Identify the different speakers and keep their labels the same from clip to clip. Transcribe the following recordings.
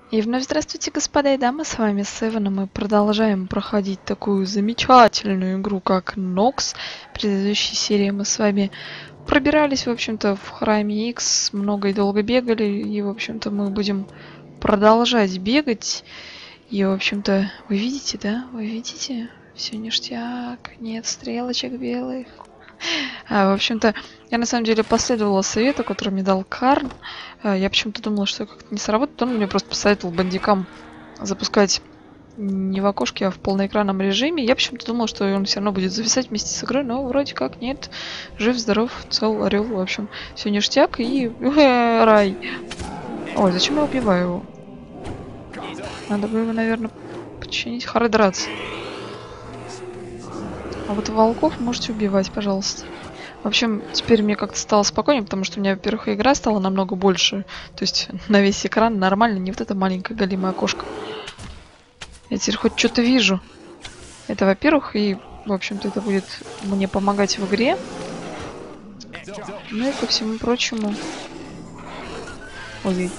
Speaker 1: И вновь здравствуйте, господа и дамы, с вами Севен, и мы продолжаем проходить такую замечательную игру, как Nox. В предыдущей серии мы с вами пробирались, в общем-то, в храме X, много и долго бегали, и, в общем-то, мы будем продолжать бегать. И, в общем-то, вы видите, да? Вы видите? Все ништяк, нет стрелочек белых. В общем-то, я на самом деле последовала совету, который мне дал Карн. Я почему-то думала, что как-то не сработает. Он мне просто посоветовал бандикам запускать не в окошке, а в полноэкранном режиме. Я почему-то думала, что он все равно будет зависать вместе с игрой, но вроде как нет. Жив, здоров, цел, орел, в общем. Все ништяк и рай. Ой, зачем я убиваю его? Надо бы его, наверное, починить. Хары драться. А вот волков можете убивать, пожалуйста. В общем, теперь мне как-то стало спокойнее, потому что у меня, во-первых, игра стала намного больше. То есть на весь экран нормально, не вот это маленькое галимое окошко. Я теперь хоть что-то вижу. Это, во-первых, и, в общем-то, это будет мне помогать в игре. Ну и ко всему прочему... Ой.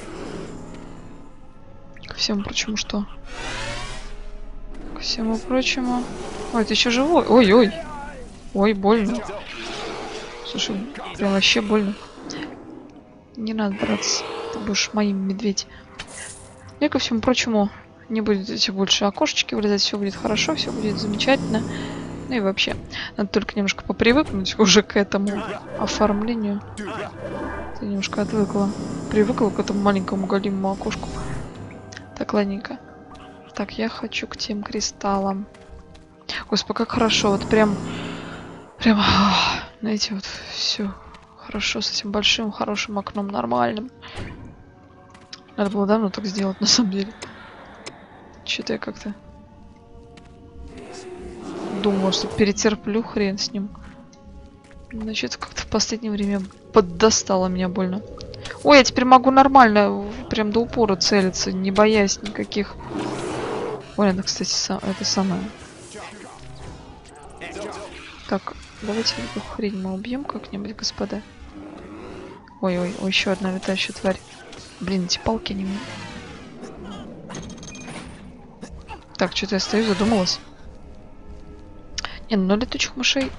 Speaker 1: Ко всему прочему что? Ко всему прочему... Ой, это еще живой. Ой-ой. Ой, больно. Слушай, прям вообще больно. Не надо драться. Ты будешь моим, медведь. И ко всему прочему, не будете больше окошечки вылезать, все будет хорошо, все будет замечательно. Ну и вообще, надо только немножко попривыкнуть уже к этому оформлению. Ты немножко отвыкла. Привыкла к этому маленькому галимому окошку. Так, ладненько. Так, я хочу к тем кристаллам. Господи, как хорошо. Вот прям, знаете, вот все хорошо с этим большим, хорошим окном, нормальным. Надо было давно так сделать, на самом деле. Что-то я как-то думала, что перетерплю, хрен с ним. Значит, как-то в последнее время поддостало меня больно. Ой, я теперь могу нормально, прям до упора целиться, не боясь никаких... Ой, это, кстати, это самое. Так, давайте эту хрень мы убьем как-нибудь, господа. Ой-ой, еще одна летающая тварь. Блин, эти палки не... Так, что-то я стою, задумалась. Не, ну летучих мышей...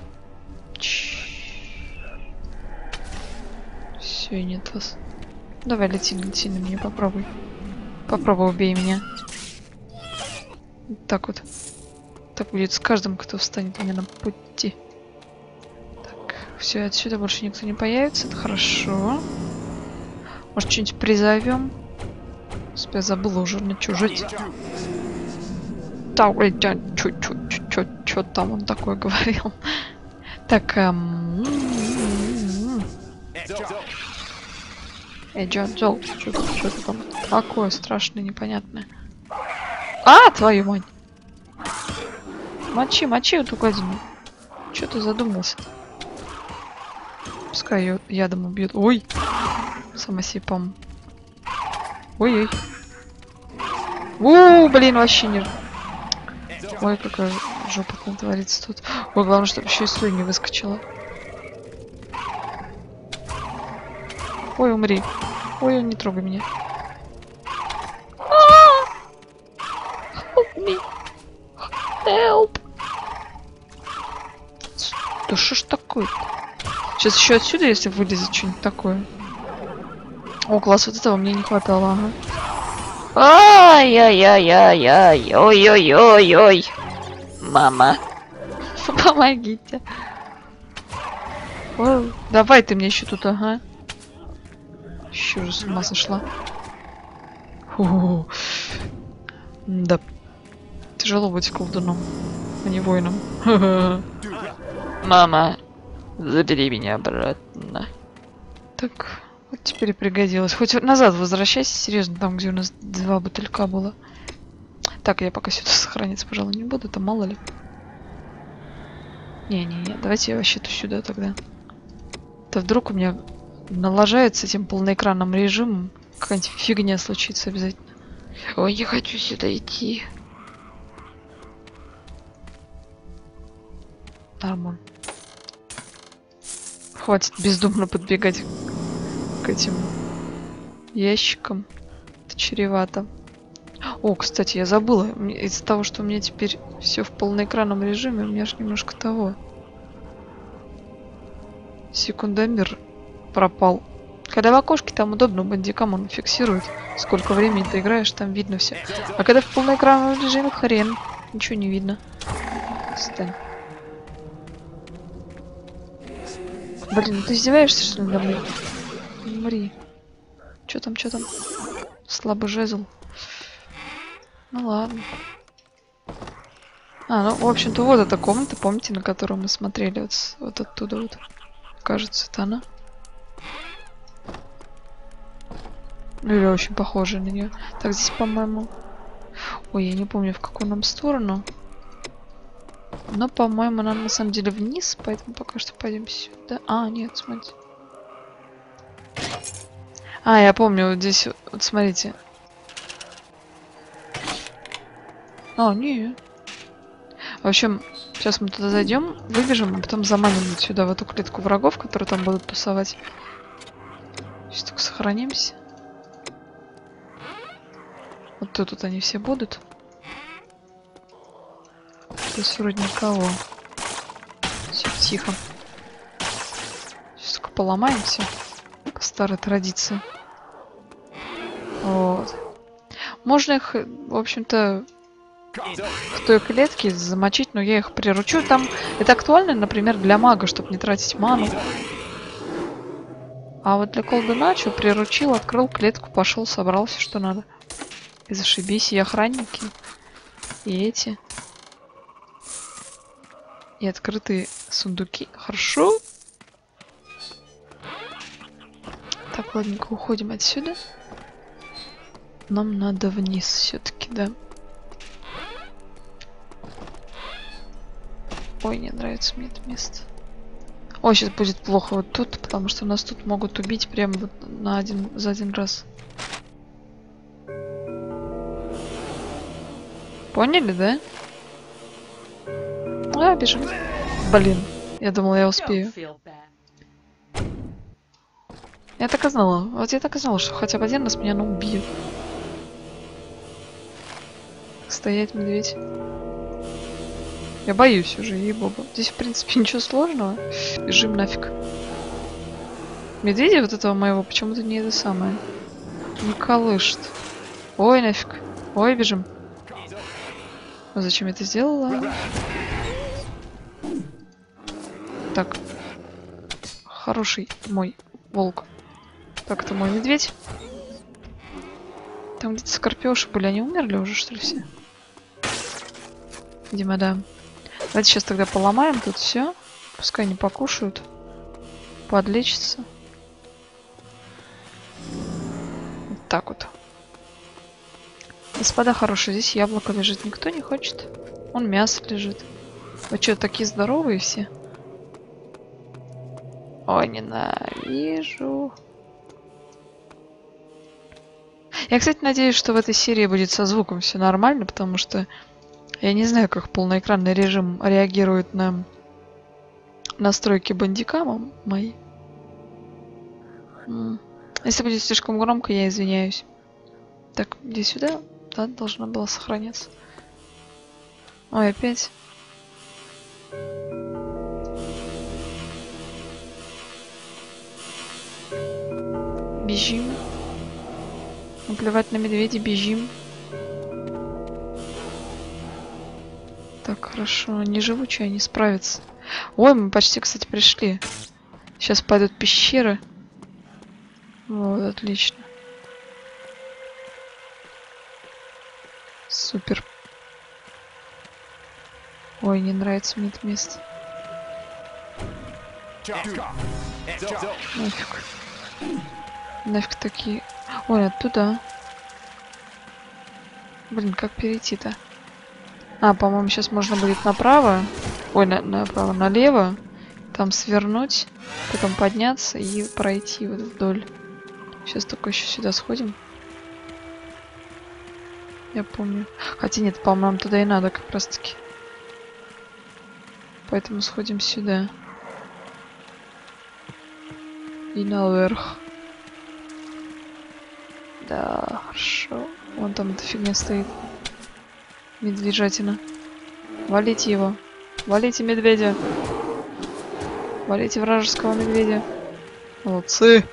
Speaker 1: Все, и нет вас. Давай, лети на меня, попробуй. Попробуй, убей меня. Так вот. Так будет с каждым, кто встанет мне на пути. Так, все, отсюда больше никто не появится. Это хорошо. Может, что-нибудь призовем? Господи, я забыла уже на что жить. Да, что там он такое говорил? Так, Джо, что-то там такое страшное, непонятное. А, твою мать! Мочи эту гадину. Че ты задумался? Пускай ее ядом убьет. Ой! Самосипом. Ой-ой. Блин, вообще не... Ой, какая жопа там творится тут. Ой, главное, чтобы еще и слюнь не выскочила. Ой, умри. Ой, не трогай меня. Help me. Help. Да что ж такое? Сейчас еще отсюда, если вылезет что-нибудь такое. О, класс, вот этого мне не хватало, ага. Ай-яй-яй-яй-яй. Ой-ой-ой-ой. Мама. Помогите. Ой, давай ты мне еще тут, ага. Еще уже с ума сошла. Фу. Да. Тяжело быть колдуном, а не воином. Мама, забери меня обратно. Так, вот теперь и пригодилось. Хоть назад возвращайся, серьезно, там, где у нас 2 бутылька было. Так, я пока сюда сохраниться, пожалуй, не буду, там мало ли. Не-не-не, давайте я вообще-то сюда тогда. То вдруг у меня налажает с этим полноэкранным режимом. Какая-нибудь фигня случится обязательно. Ой, я хочу сюда идти. Нормально. Хватит бездумно подбегать к этим ящикам. Это чревато. О, кстати, я забыла. Из-за того, что у меня теперь все в полноэкранном режиме, у меня же немножко того. Секундомер пропал. Когда в окошке, там удобно, бандикам он фиксирует, сколько времени ты играешь, там видно все. А когда в полноэкранном режиме, хрен. Ничего не видно. Стань. Блин, ну ты издеваешься, что ли, надо мной? Умри. Чё там, чё там? Слабый жезл. Ну ладно. А, ну, в общем-то, вот эта комната, помните, на которую мы смотрели вот оттуда вот. Кажется, это она. Ну, или очень похожая на нее. Так, здесь, по-моему... Ой, я не помню, в какую нам сторону. Но, по-моему, нам на самом деле вниз, поэтому пока что пойдем сюда. А, нет, смотрите. А, я помню, вот здесь, вот смотрите. А, нет. В общем, сейчас мы туда зайдем, выбежим, а потом заманим вот сюда, в эту клетку врагов, которые там будут тусовать. Сейчас только сохранимся. Вот тут они все будут. Здесь вроде никого. Все тихо. Сейчас только поломаемся. По старой традиции. Вот. Можно их, в общем-то, в той клетке замочить, но я их приручу. Там это актуально, например, для мага, чтобы не тратить ману. А вот для колдуна что, приручил, открыл клетку, пошел, собрал все, что надо. И зашибись, и охранники, и эти. И открытые сундуки. Хорошо. Так, ладненько, уходим отсюда. Нам надо вниз все-таки, да. Ой, не нравится мне это место. Ой, сейчас будет плохо вот тут, потому что нас тут могут убить прямо вот за один раз. Поняли, да? А, бежим. Блин, я думала, я успею. Я так и знала. Вот я так и знала, что хотя бы один раз меня убьет. Стоять, медведь. Я боюсь уже, ей-богу. Здесь, в принципе, ничего сложного. Бежим нафиг. Медведя вот этого моего почему-то не это самое. Не колышет. Ой, нафиг. Ой, бежим. А зачем я это сделала? Так. Хороший мой волк. Так, это мой медведь. Там где-то скорпёши были. Они умерли уже, что ли, все? Видимо, да. Давайте сейчас тогда поломаем тут все. Пускай они покушают. Подлечатся. Вот так вот. Господа хорошие, здесь яблоко лежит. Никто не хочет. Вон мясо лежит. Вы что, такие здоровые все? Ой, ненавижу. Я, кстати, надеюсь, что в этой серии будет со звуком все нормально, потому что я не знаю, как полноэкранный режим реагирует на настройки бандикама мои. Если будет слишком громко, я извиняюсь. Так, иди сюда. Да, должна была сохраняться. Ой, опять. Бежим. Наплевать на медведя, бежим. Так, хорошо. Они живучие, они справятся. Ой, мы почти, кстати, пришли. Сейчас пойдут пещеры. Вот, отлично. Супер. Ой, не нравится мне это место. Нафиг. Нафиг такие. Ой, оттуда. Блин, как перейти-то? А, по-моему, сейчас можно будет направо. Ой, направо, налево. Там свернуть. Потом подняться и пройти вот вдоль. Сейчас только еще сюда сходим. Я помню. Хотя нет, по-моему, нам туда и надо как раз таки. Поэтому сходим сюда. И наверх. Да, хорошо. Вон Вон там эта фигня стоит. Медвежатина. Валите его. Валите медведя. Валите вражеского медведя. Молодцы.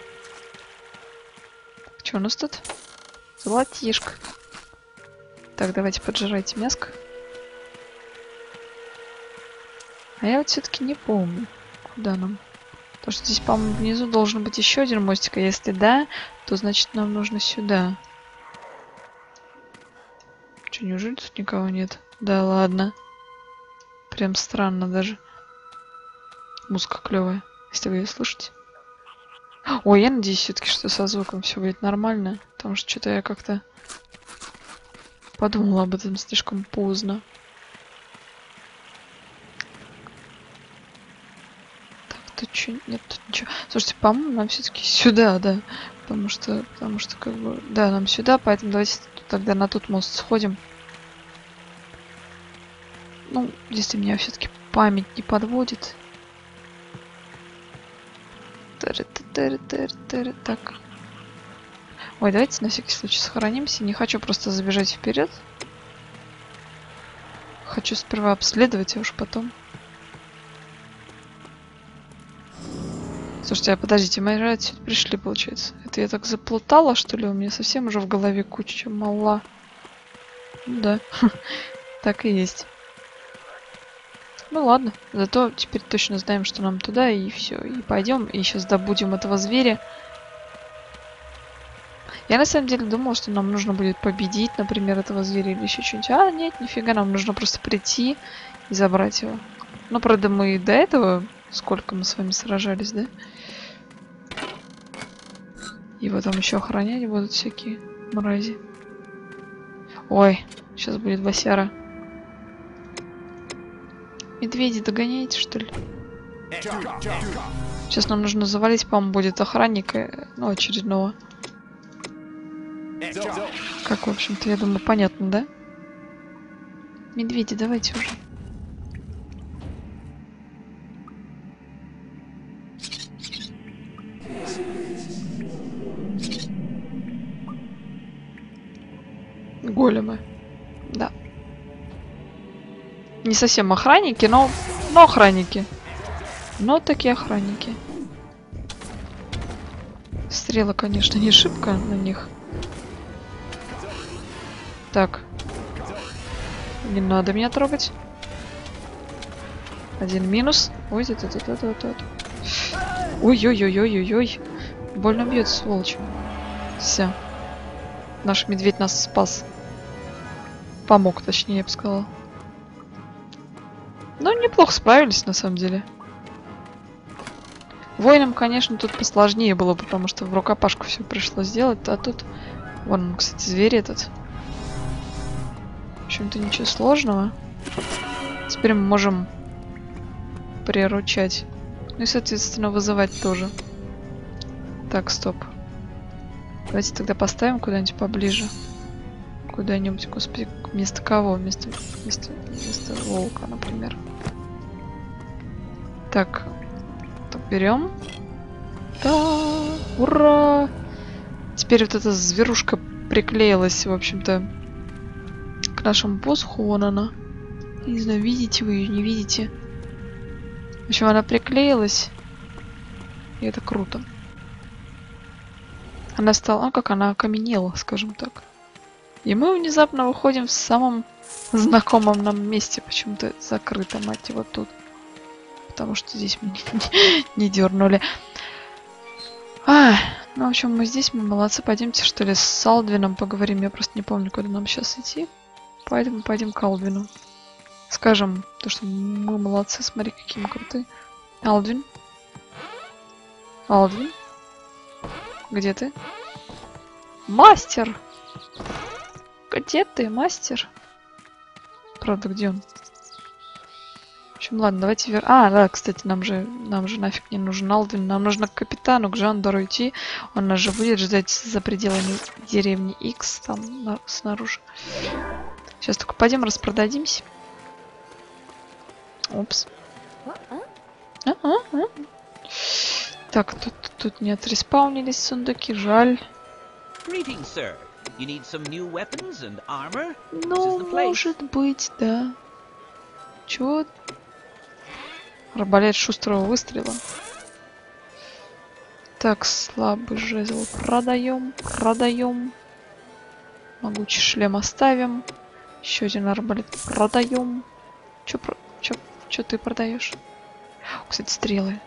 Speaker 1: Что у нас тут? Золотишко. Так, давайте поджирайте мяско. А я вот все-таки не помню, куда нам. Потому что здесь, по-моему, внизу должен быть еще один мостик. А если да, то значит нам нужно сюда. Че, неужели тут никого нет? Да ладно. Прям странно даже. Музыка клевая, если вы ее слышите. Ой, я надеюсь все-таки, что со звуком все будет нормально. Потому что что-то я как-то подумала об этом слишком поздно. Так, тут что? Нет, тут ничего. Слушайте, по-моему, нам все-таки сюда, да. Потому что как бы... Да, нам сюда, поэтому давайте тогда на тот мост сходим. Ну, если меня все-таки память не подводит. Так. Ой, давайте на всякий случай сохранимся. Не хочу просто забежать вперед. Хочу сперва обследовать, а уж потом. Слушайте, а подождите, мы же отсюда пришли, получается. Это я так заплутала, что ли? У меня совсем уже в голове куча мала. Ну да, так и есть. Ну ладно, зато теперь точно знаем, что нам туда, и все. И пойдем, и сейчас добудем этого зверя. Я на самом деле думала, что нам нужно будет победить, например, этого зверя или еще что-нибудь. А, нет, нифига, нам нужно просто прийти и забрать его. Ну, правда, мы до этого, сколько мы с вами сражались, да? Его там еще охранять будут всякие мрази. Ой, сейчас будет босяра. Медведи догоняете, что ли? Сейчас нам нужно завалить, по-моему, будет охранника, ну, очередного. Как, в общем-то, я думаю, понятно, да? Медведи, давайте уже. Големы. Да. Не совсем охранники, но охранники. Но такие охранники. Стрела, конечно, не шибко на них. Так. Не надо меня трогать. Один минус. Ой, ой-ой-ой-ой-ой-ой. Больно бьет, сволочь. Все. Наш медведь нас спас. Помог, точнее, я бы сказала. Ну, неплохо справились, на самом деле. Воинам, конечно, тут посложнее было, потому что в рукопашку все пришлось сделать, а тут... Вон, кстати, зверь этот. В общем-то, ничего сложного. Теперь мы можем приручать. Ну и, соответственно, вызывать тоже. Так, стоп. Давайте тогда поставим куда-нибудь поближе. Куда-нибудь, господи, вместо кого? Вместо волка, например. Так. Берем. Да, ура! Теперь вот эта зверушка приклеилась, в общем-то, к нашему посоху. Вон она. Не знаю, видите вы ее, не видите. В общем, она приклеилась. И это круто. Она стала... А как она окаменела, скажем так. И мы внезапно выходим в самом знакомом нам месте. Почему-то закрыто, мать его, тут. Потому что здесь мы не дернули. Ну, в общем, мы здесь, мы молодцы. Пойдемте, что ли, с Алдвином поговорим. Я просто не помню, куда нам сейчас идти. Поэтому пойдем к Алдвину. Скажем, то, что мы молодцы. Смотри, какие мы крутые. Алдвин. Алдвин. Где ты? Мастер! Где ты, мастер? Правда, где он? В общем, ладно, давайте да, кстати, нам же нафиг не нужен Алдвин. Нам нужно к капитану, к Жандору идти. Он нас же будет ждать за пределами деревни X, там, снаружи. Сейчас только пойдем распродадимся. Опс. Так, тут не отреспаунились сундуки, жаль. Ну, может быть, да. Чего? Арбалет шустрого выстрела. Так, слабый жезл продаем, продаем. Могучий шлем оставим. Еще один арбалет продаем. Чё ты продаешь? Кстати, стрелы.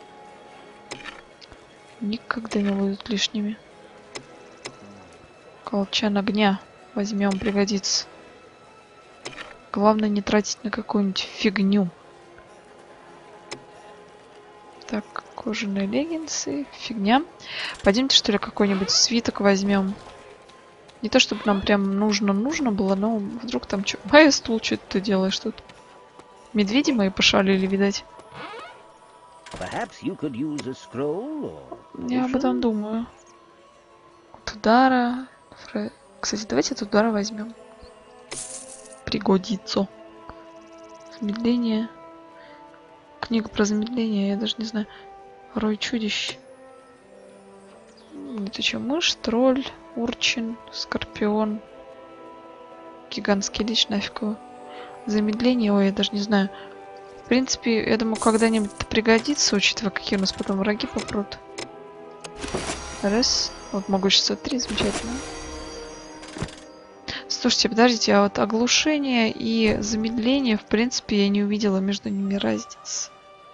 Speaker 1: Никогда не будут лишними. Колчан огня. Возьмем, пригодится. Главное не тратить на какую-нибудь фигню. Так, кожаные леггинсы. Фигня. Пойдемте, что ли, какой-нибудь свиток возьмем. Не то, чтобы нам прям нужно было, но вдруг там что? Маэстул, что ты делаешь тут? Медведи мои пошалили, видать. Я об этом думаю. От удара. Кстати, давайте от удара возьмем. Пригодится. Замедление. Книга про замедление, я даже не знаю. Рой чудищ. Это что, мышь, тролль, урчин, скорпион. Гигантский лич, нафиг его. Замедление, ой, я даже не знаю. В принципе, я думаю, когда-нибудь это пригодится, учитывая, какие у нас потом враги попрут. Раз. Вот могущество 3, замечательно. Слушайте, подождите, а вот оглушение и замедление, в принципе, я не увидела между ними разницы.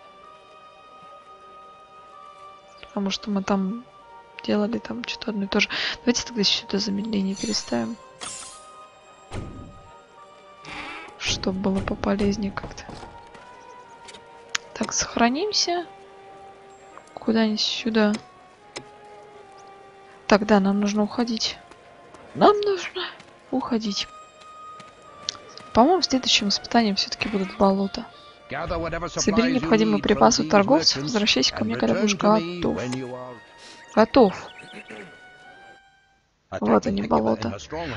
Speaker 1: Потому что мы там делали там что-то одно и то же. Давайте тогда сюда замедление переставим. Чтобы было пополезнее как-то. Так, сохранимся. Куда-нибудь сюда. Так, да, нам нужно уходить. Нам нужно уходить. По-моему, следующим испытанием все-таки будут болота. Собери необходимые припасы у торговцев. Возвращайся ко мне, когда будешь готов. Готов. Вот они, болота.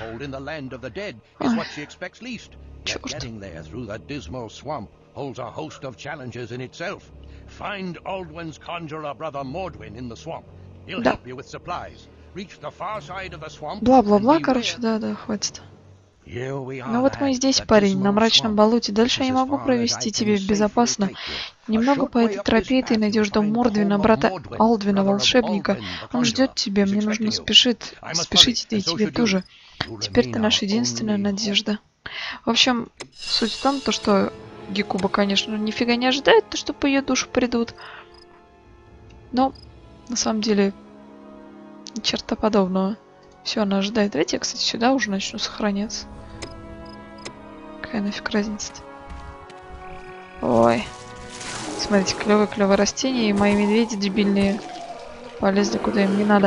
Speaker 1: Черт.
Speaker 2: Holds a host of challenges in itself. Find Aldwin's conjurer brother Mordwin in the swamp. He'll help you with supplies. Reach the far side of the swamp.
Speaker 1: Бла-бла-бла, короче, да, хватит. Ну вот мы и здесь, парень, на мрачном болоте. Дальше я не могу провести тебе безопасно. Немного по этой тропе ты найдешь дом Мордвина, брата Алдвина, волшебника. Он ждет тебя, мне нужно спешить, да и тебе тоже. Теперь ты наша единственная надежда. В общем, суть в том, что Гекуба, конечно, нифига не ожидает, что по ее душу придут. Но, на самом деле, ни черта подобного. Все, она ожидает. Давайте я, кстати, сюда уже начну сохраняться. Какая нафиг разница-то? Ой. Смотрите, клевое растение, и мои медведи дебильные полезли куда им не надо.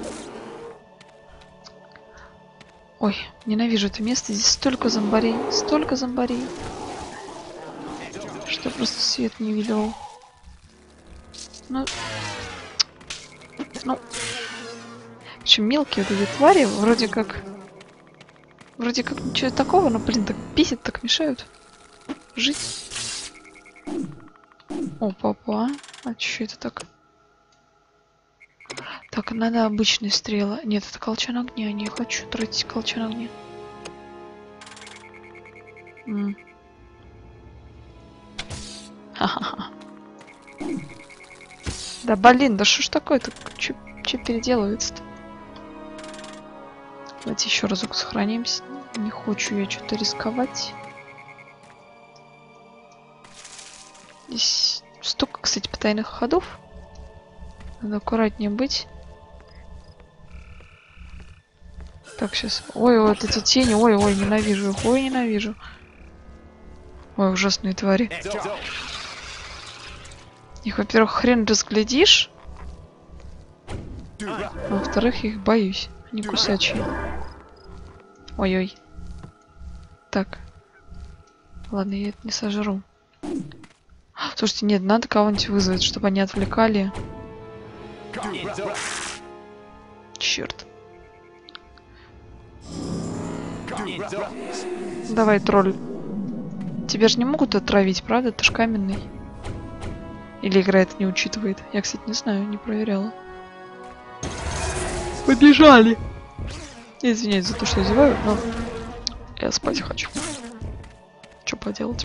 Speaker 1: Ой, ненавижу это место. Здесь столько зомбарей. Столько зомбарей. Что просто свет не видел. Ну. В общем, мелкие вот эти твари, вроде как ничего такого, но, блин, так бесит, так мешают жить. Опа-па. А что это так? Так, надо обычные стрелы. Нет, это колчан огня. Не хочу тратить колчан огня. Ха-ха-ха. Да блин, да что ж такое-то? Че переделывается-то? Давайте еще разок сохранимся. Не хочу я что-то рисковать. Здесь столько, кстати, потайных ходов. Надо аккуратнее быть. Так, сейчас. Ой, вот эти тени. Ой, ненавижу их. Ой, ненавижу. Ой, ужасные твари. Их, во-первых, хрен разглядишь. Во-вторых, их боюсь. Они кусачие. Ой-ой. Так. Ладно, я это не сожру. Слушайте, нет, надо кого-нибудь вызвать, чтобы они отвлекали. Черт. Давай, тролль. Тебя же не могут отравить, правда? Ты ж каменный. Или игра это не учитывает? Я, кстати, не знаю, не проверяла. Побежали! Извиняюсь за то, что зеваю, но я спать хочу. Что поделать?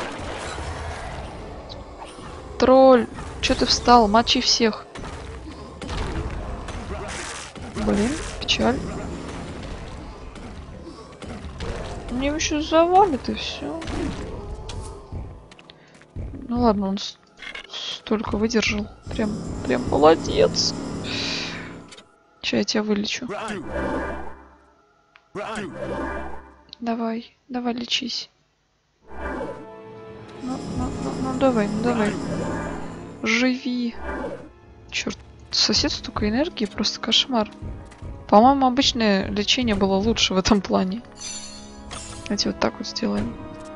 Speaker 1: Тролль, что ты встал? Мочи всех. Блин, печаль. Мне еще завалит и все. Ну ладно, он столько выдержал. Прям молодец. Сейчас я тебя вылечу. Давай, лечись. Ну давай. Живи. Черт, сосед столько энергии, просто кошмар. По-моему, обычное лечение было лучше в этом плане. Давайте вот так вот сделаем.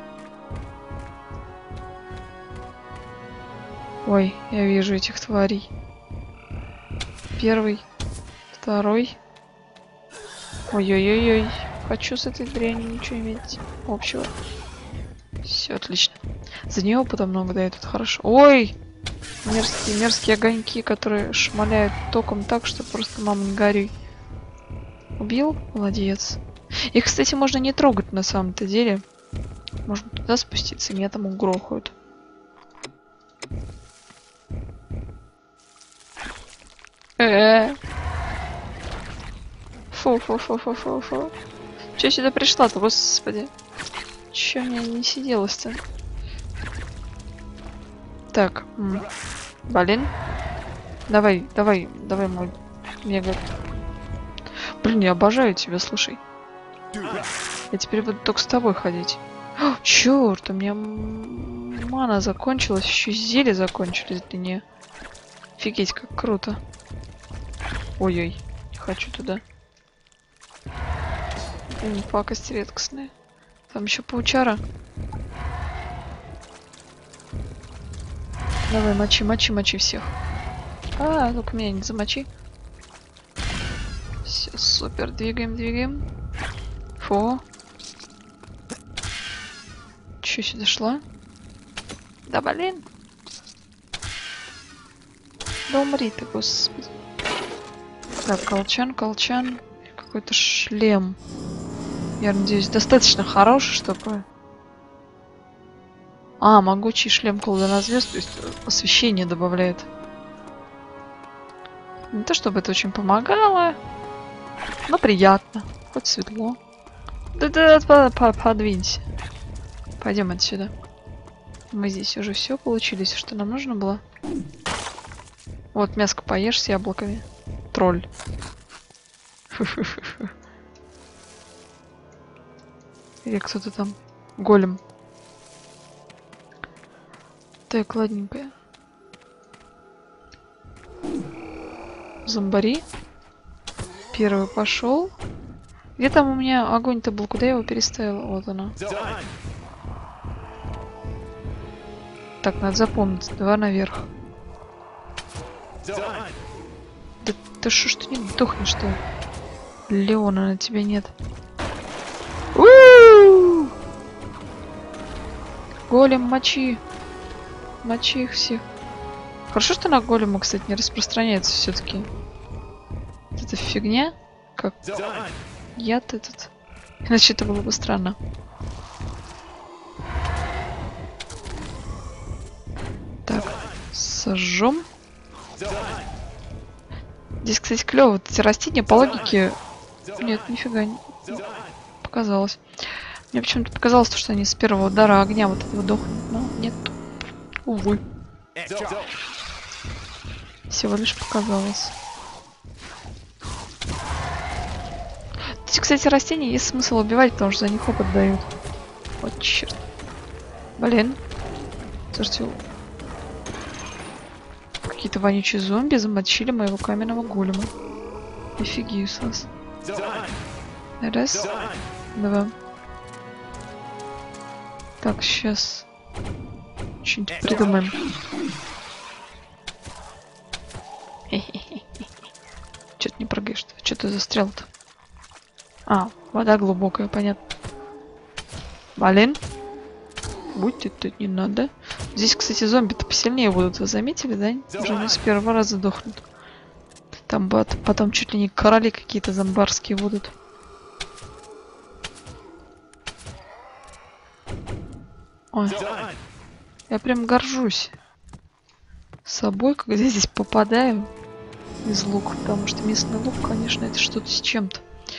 Speaker 1: Ой, я вижу этих тварей. Первый, второй. Ой-ой-ой-ой. Хочу с этой дрянью ничего иметь общего. Все отлично. За нее опыта много дает, это хорошо. Ой! Мерзкие огоньки, которые шмаляют током так, что просто мама не горюй. Убил? Молодец. Их, кстати, можно не трогать на самом-то деле. Можно туда спуститься, и меня там угрохают. Фу. Че сюда пришла-то, господи? Че мне не сиделось-то? Так. Блин. Давай, мой мега. Блин, я обожаю тебя, слушай. Я теперь буду только с тобой ходить. Черт, у меня мана закончилась, еще зелья закончились для нее. Офигеть, как круто. Ой-ой, не хочу туда. Пакость редкостная. Там еще паучара. Давай, мочи всех. Только меня не замочи. Все, супер, двигаем. Фу. Че сюда шла? Да блин. Да умри ты, господи. Так, колчан. Какой-то шлем. Я надеюсь, достаточно хороший, чтобы... могучий шлем колдуна звезд, то есть освещение добавляет. Не то чтобы это очень помогало, но приятно. Хоть светло. Да, подвинься. Пойдем отсюда. Мы здесь уже все получили, все, что нам нужно было. Вот, мяско поешь с яблоками. Тролль. Или кто-то там. Голем. Так, ладненькая. Зомбари. Первый пошел. Где там у меня огонь-то был? Куда я его переставила? Вот она. Так, надо запомнить. 2 наверх. Да ты шо ж ты не дохнешь-то? Леона на тебя нет. Голем, мочи. Мочи их всех. Хорошо, что на голема, кстати, не распространяется все-таки. Вот эта фигня. Как яд этот. Иначе это было бы странно. Так, сожжем. Здесь, кстати, клево. Вот эти растения по логике... Нет, нифига не показалось. Мне почему-то показалось, что они с первого удара огня вот этого дохнут. Но нет. Увы. Всего лишь показалось. Эти, кстати, растения есть смысл убивать, потому что за них опыт дают. Вот черт. Блин. Слушайте, какие-то вонючие зомби замочили моего каменного голема. Офигею с вас. Раз. Два. Так, сейчас. Что-нибудь придумаем. Че ты не прыгаешь? Че ты застрял-то? Вода глубокая, понятно. Блин. Будьте тут не надо. Здесь, кстати, зомби-то посильнее будут. Вы заметили, да? Уже не с первого раза дохнут. Там потом чуть ли не короли какие-то зомбарские будут. Ой. Я прям горжусь собой, когда я здесь попадаю из лука, потому что местный лук, конечно, это что-то с чем-то.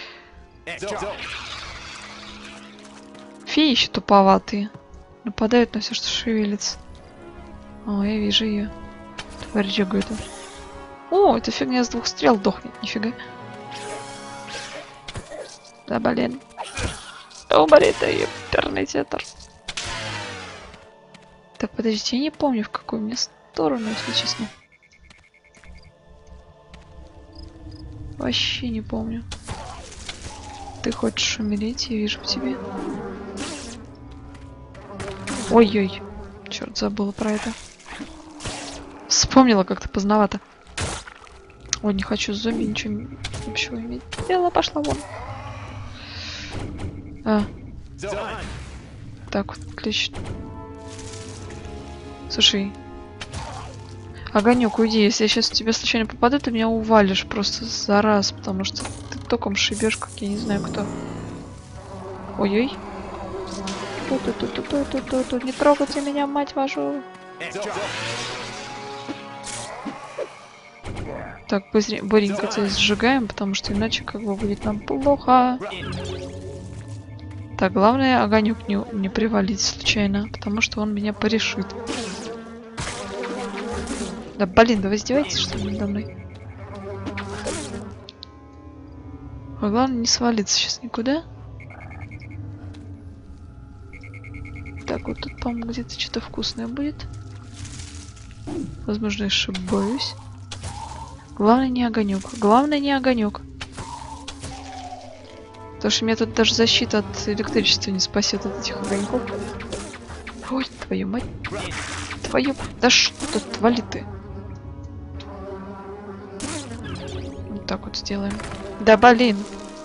Speaker 1: Феи еще туповатые. Нападают на все, что шевелится. О, я вижу ее. Тварь джигает. О, эта фигня с 2 стрел дохнет, нифига. Да, блин. Умри ты, ёперный тетр. Так, подождите, я не помню, в какую мне сторону, если честно. Вообще не помню. Ты хочешь умереть, я вижу в тебе. Ой-ой. Черт, забыла про это. Вспомнила как-то поздновато. Ой, не хочу с зомби ничего общего иметь. Дело пошла вон. Так, вот, отлично. Слушай. Огонек, уйди. Если я сейчас в тебя случайно попаду, ты меня увалишь просто за раз, потому что ты током шибешь, как я не знаю кто. Ой-ой. Тут, не трогайте меня, мать вашу. Так, быстренько тебя сжигаем, потому что иначе как бы будет нам плохо. Так, главное огонек не привалить случайно, потому что он меня порешит. Да блин, да вы издеваетесь, что ли, надо мной? А главное не свалиться сейчас никуда. Так, вот тут, по-моему, где-то что-то вкусное будет. Возможно, я ошибаюсь. Главное не огонек. Главное не огонек. Потому что меня тут даже защита от электричества не спасет от этих огоньков. Ой, твою мать. Твою... Да что тут творит ты? Вот так вот сделаем. Да блин.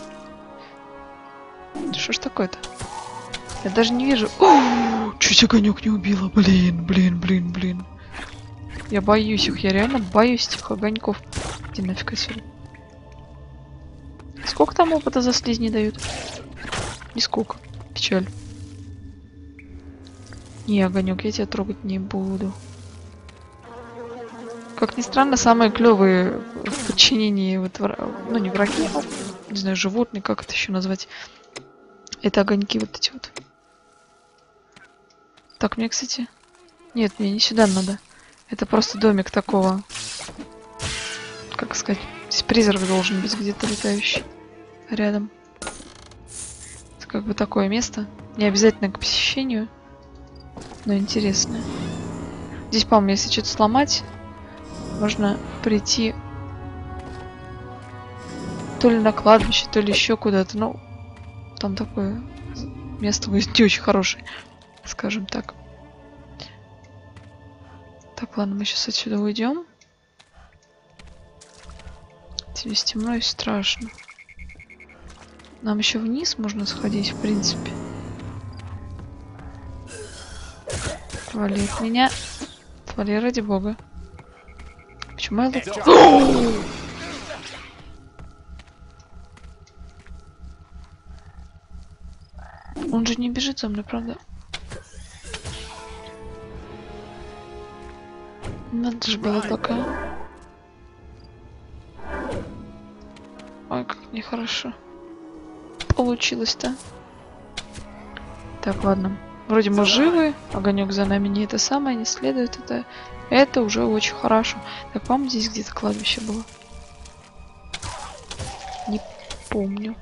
Speaker 1: Что ж такое-то? Я даже не вижу. О, чуть огонек не убила. Блин. Я боюсь их. Я реально боюсь этих огоньков. Иди нафиг отсюда. Сколько там опыта за слизни дают? Нисколько. Печаль. Не, огонек, я тебя трогать не буду. Как ни странно, самые клевые в подчинении, вот, ну не враги, а, не знаю, животные, как это еще назвать. Это огоньки вот эти вот. Так, мне, кстати... Нет, мне не сюда надо. Это просто домик такого... Как сказать? Здесь призрак должен быть где-то летающий. Рядом. Это как бы такое место. Не обязательно к посещению. Но интересное. Здесь, по-моему, если что-то сломать, можно прийти то ли на кладбище, то ли еще куда-то. Ну, там такое место будет не очень хорошее, скажем так. Так, ладно, мы сейчас отсюда уйдем. Здесь темно и страшно. Нам еще вниз можно сходить, в принципе. Отвали от меня. Отвали, ради бога. Почему я лук? Он же не бежит за мной, правда? Надо же было такая. Ой, как нехорошо получилось-то. Так, ладно. Вроде мы живы, огонек за нами не это самое, не следует это. Это уже очень хорошо. Так, по-моему, здесь где-то кладбище было. Не помню.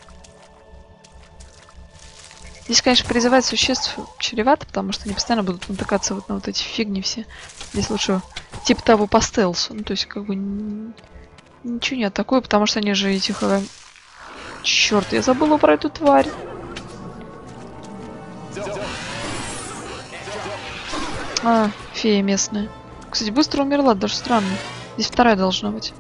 Speaker 1: Здесь, конечно, призывать существ чревато, потому что они постоянно будут натыкаться вот на вот эти фигни все. Здесь лучше типа того по стелсу. Ну, то есть, как бы, ничего нет такое, потому что они же этих... Черт, я забыла про эту тварь. А, фея местная. Кстати, быстро умерла, даже странно. Здесь вторая должна быть.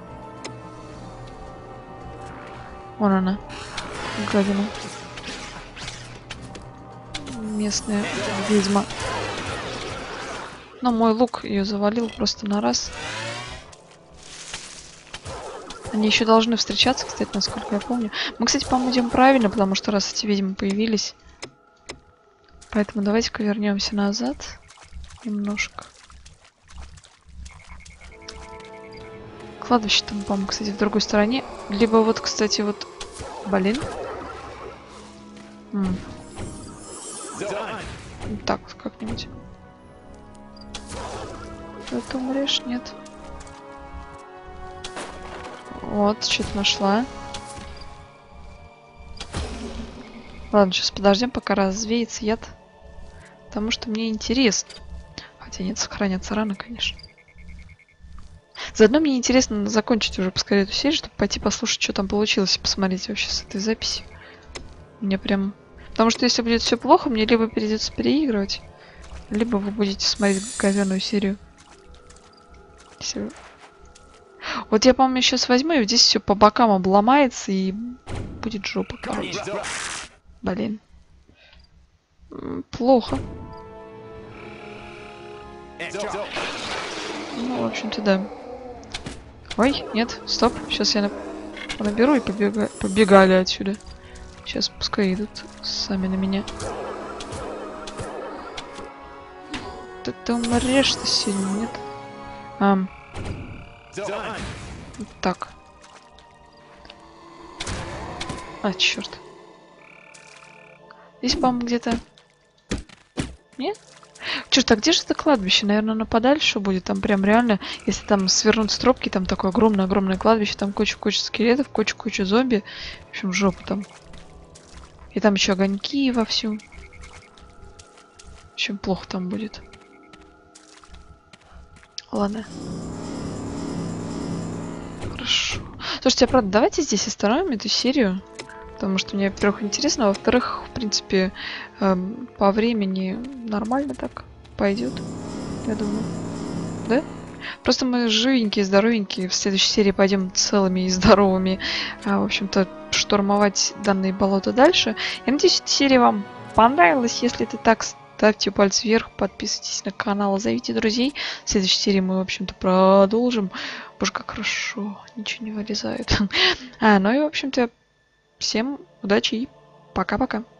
Speaker 1: Вон она. Гадина. Местная ведьма. Но мой лук ее завалил просто на раз. Они еще должны встречаться, кстати, насколько я помню. Мы, кстати, по-моему, идем правильно, потому что раз эти ведьмы появились. Поэтому давайте-ка вернемся назад немножко. Кладбище там, по-моему, кстати, в другой стороне. Либо вот, кстати, вот... Блин. Так вот как-нибудь. Ты умрешь? Нет. Вот, что-то нашла. Ладно, сейчас подождем, пока развеется яд. Потому что мне интересно. Хотя нет, сохраняться рано, конечно. Заодно мне интересно закончить уже поскорее эту серию, чтобы пойти послушать, что там получилось, и посмотреть вообще с этой записи. Мне прям... Потому что если будет все плохо, мне либо придется переигрывать, либо вы будете смотреть говёную серию. Все. Вот я, по-моему, сейчас возьму, и здесь все по бокам обломается, и будет жопа, короче. Блин. Плохо. Ну, в общем-то, да. Ой, нет, стоп. Сейчас я наберу и побегали отсюда. Сейчас пускай идут сами на меня. Ты умрешь-то сильно, нет? Так. А, черт. Здесь, по-моему, где-то... Нет? Черт, а где же это кладбище? Наверное, на подальше будет. Там прям реально, если там свернуть с тропки, там такое огромное-огромное кладбище, там куча скелетов, куча зомби. В общем, жопа там. И там еще огоньки вовсю. В общем, плохо там будет. Ладно. Хорошо. Слушайте, а правда, давайте здесь остановим эту серию. Потому что мне, во-первых, интересно, а во-вторых, в принципе, по времени нормально так пойдет, я думаю. Да? Просто мы живенькие, здоровенькие. В следующей серии пойдем целыми и здоровыми, в общем-то, штурмовать данные болота дальше. Я надеюсь, эта серия вам понравилась. Если это так, ставьте палец вверх, подписывайтесь на канал, зовите друзей. В следующей серии мы, в общем-то, продолжим. Боже, как хорошо, ничего не вырезает. Ну и, в общем-то, всем удачи и пока-пока.